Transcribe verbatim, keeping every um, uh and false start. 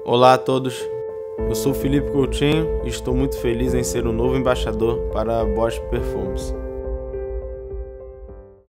Olá a todos, eu sou Felipe Coutinho e estou muito feliz em ser o novo embaixador para a Bosch Perfumes.